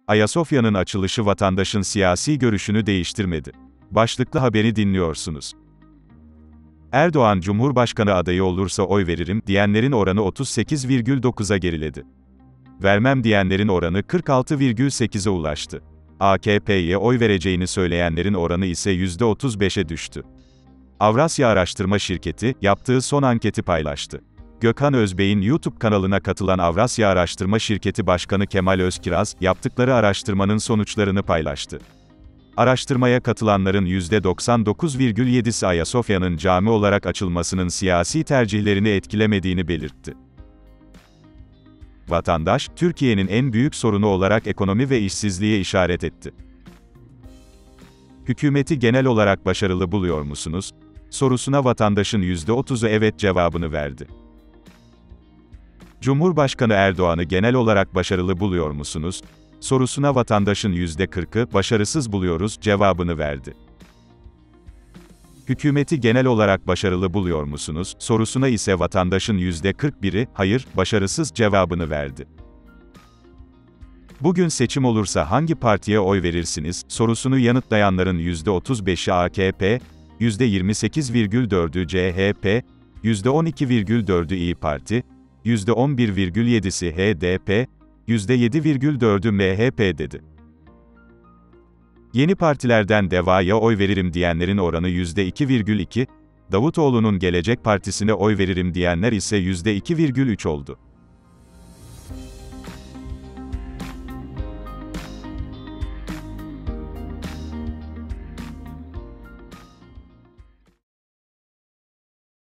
Ayasofya'nın açılışı vatandaşın siyasi görüşünü değiştirmedi. Başlıklı haberi dinliyorsunuz. Erdoğan Cumhurbaşkanı adayı olursa oy veririm diyenlerin oranı 38,9'a geriledi. Vermem diyenlerin oranı 46,8'e ulaştı. AKP'ye oy vereceğini söyleyenlerin oranı ise %35'e düştü. Avrasya Araştırma Şirketi, yaptığı son anketi paylaştı. Gökhan Özbey'in YouTube kanalına katılan Avrasya Araştırma Şirketi Başkanı Kemal Özkiraz, yaptıkları araştırmanın sonuçlarını paylaştı. Araştırmaya katılanların %99,7'si Ayasofya'nın cami olarak açılmasının siyasi tercihlerini etkilemediğini belirtti. Vatandaş, Türkiye'nin en büyük sorunu olarak ekonomi ve işsizliğe işaret etti. Hükümeti genel olarak başarılı buluyor musunuz? Sorusuna vatandaşın %30'u evet cevabını verdi. Cumhurbaşkanı Erdoğan'ı genel olarak başarılı buluyor musunuz? Sorusuna vatandaşın %40'ı, başarısız buluyoruz, cevabını verdi. Hükümeti genel olarak başarılı buluyor musunuz? Sorusuna ise vatandaşın %41'i, hayır, başarısız, cevabını verdi. Bugün seçim olursa hangi partiye oy verirsiniz? Sorusunu yanıtlayanların %35'i AKP, %28,4'ü CHP, %12,4'ü İYİ Parti, %11,7'si HDP, %7,4'ü MHP dedi. Yeni partilerden DEVA'ya oy veririm diyenlerin oranı %2,2, Davutoğlu'nun Gelecek Partisi'ne oy veririm diyenler ise %2,3 oldu.